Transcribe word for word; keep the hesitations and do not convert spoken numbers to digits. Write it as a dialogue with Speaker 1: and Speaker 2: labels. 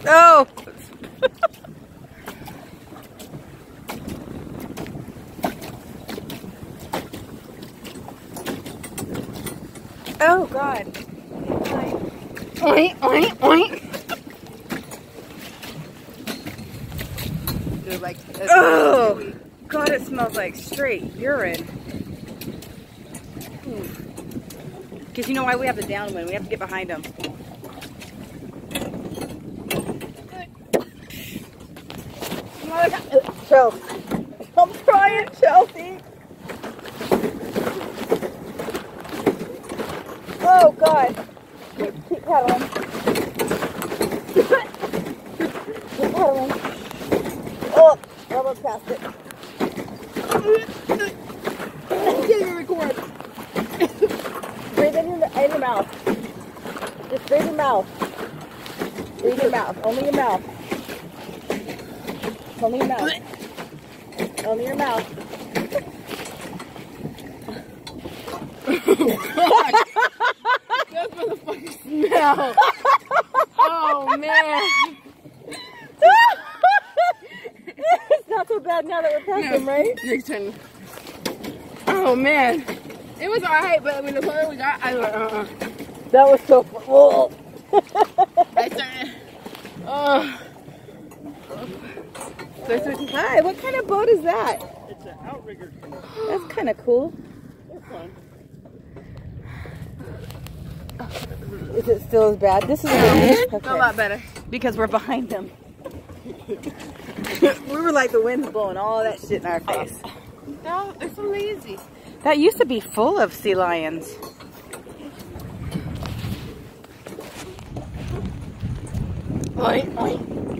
Speaker 1: Oh! Oh God! Oink, oink, oink!
Speaker 2: They're like,
Speaker 1: Oh! God, it smells like straight urine. Because you know why we have the downwind? We have to get behind them.
Speaker 2: Chels. I'm trying, Chelsea. Oh God. Keep, keep paddling. Keep paddling. Oh, almost past it. I can't even record. Breathe in your, in your mouth. Just breathe in your mouth. Breathe in your mouth. Only your mouth. Only your mouth. Only your mouth.
Speaker 3: That motherfucker smell. Oh man.
Speaker 2: It's not so bad now that we're past
Speaker 3: No,
Speaker 2: them, right?
Speaker 3: next turn. Oh man. It was alright, but when the further we got, I was like, uh-uh.
Speaker 2: That was so fun. Whoa.
Speaker 3: I started. Oh.
Speaker 2: Hi, what kind of boat is that?
Speaker 4: It's an outrigger canoe.
Speaker 2: That's kind of cool.
Speaker 4: They're fun.
Speaker 2: Is it still as bad? This is
Speaker 3: A lot better.
Speaker 2: because we're behind them. We were like the wind's blowing all that shit in our face.
Speaker 3: No, they're so lazy.
Speaker 1: That used to be full of sea lions.
Speaker 3: Oink, oink.